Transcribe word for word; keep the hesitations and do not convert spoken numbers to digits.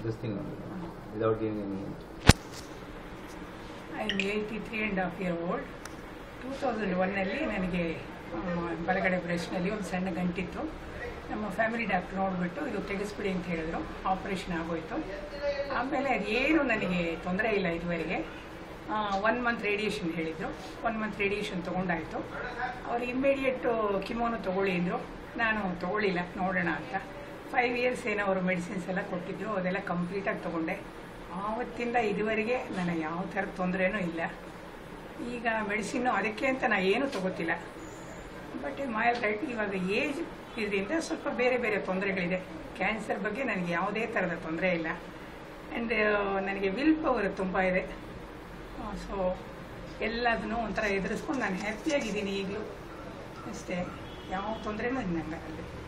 This thing only, without giving any hint. I am eighty-three and a half year old. two thousand one ನಲ್ಲಿ ನನಗೆ ಬಲಗಡೆ ಬ್ರೆಸ್ಟ್ನಲ್ಲಿ ಒಂದು ಸಣ್ಣ ಗಂಟಿತ್ತು. ನಮ್ಮ ಫ್ಯಾಮಿಲಿ ಡಾಕ್ಟರ್ ನೋಡಿಬಿಟ್ಟು ಇದು ತೆಗೆಸ್ಬಿಡಿ ಅಂತ ಹೇಳಿದ್ರು. ಆಪರೇಷನ್ ಆಗೋಯಿತು. ಆಮೇಲೆ ಅದೇನು ನನಗೆ ತೊಂದರೆ ಇಲ್ಲ ಇದುವರೆಗೆ. ಒನ್ ಮಂತ್ ರೇಡಿಯೇಷನ್ ಹೇಳಿದರು. ಒನ್ ಮಂತ್ ರೇಡಿಯೇಷನ್ ತೊಗೊಂಡಾಯಿತು. ಅವ್ರು ಇಮ್ಮಿಡಿಯೇಟು ಕಿಮೋನು ತೊಗೊಳ್ಳಿ ಅಂದರು. ನಾನು ತೊಗೊಳ್ಳಿಲ್ಲ, ನೋಡೋಣ ಅಂತ. ಫೈವ್ ಇಯರ್ಸ್ ಏನೋ ಅವರು ಮೆಡಿಸಿನ್ಸ್ ಎಲ್ಲ ಕೊಟ್ಟಿದ್ರು, ಅದೆಲ್ಲ ಕಂಪ್ಲೀಟಾಗಿ ತೊಗೊಂಡೆ. ಆವತ್ತಿಂದ ಇದುವರೆಗೆ ನನಗೆ ಯಾವ ಥರದ ತೊಂದರೆನೂ ಇಲ್ಲ. ಈಗ ಮೆಡಿಸಿನ್ನು ಅದಕ್ಕೆ ಅಂತ ನಾನು ಏನೂ ತೊಗೋತಿಲ್ಲ. ಬಟ್ ಮೈಲ್ಡ್ ರೈಟ್ ಇವಾಗ ಏಜ್ ಇದರಿಂದ ಸ್ವಲ್ಪ ಬೇರೆ ಬೇರೆ ತೊಂದರೆಗಳಿದೆ. ಕ್ಯಾನ್ಸರ್ ಬಗ್ಗೆ ನನಗೆ ಯಾವುದೇ ಥರದ ತೊಂದರೆ ಇಲ್ಲ. ಆ್ಯಂಡ್ ನನಗೆ ವಿಲ್ ಪವರ್ ತುಂಬ ಇದೆ. ಸೊ ಎಲ್ಲದನ್ನೂ ಒಂಥರ ಎದುರಿಸ್ಕೊಂಡು ನಾನು ಹ್ಯಾಪಿಯಾಗಿದ್ದೀನಿ ಈಗಲೂ ಅಷ್ಟೇ. ಯಾವ ತೊಂದರೆನೂ ನನಗೆ